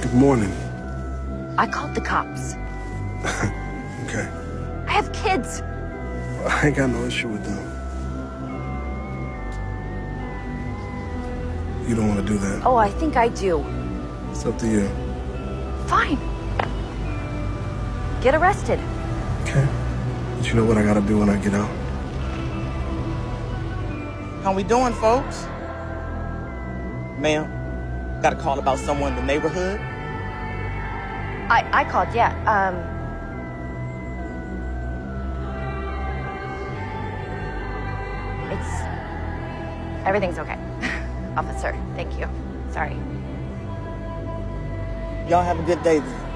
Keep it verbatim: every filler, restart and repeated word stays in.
Good morning. I called the cops. Okay. I have kids. I ain't got no issue with them. You don't want to do that. Oh, I think I do. It's up to you. Fine. Get arrested. Okay. But you know what I gotta do when I get out? How we doing, folks? Ma'am, got a call about someone in the neighborhood? I, I called, yeah. Um, it's... Everything's okay. Officer, thank you. Sorry. Y'all have a good day then.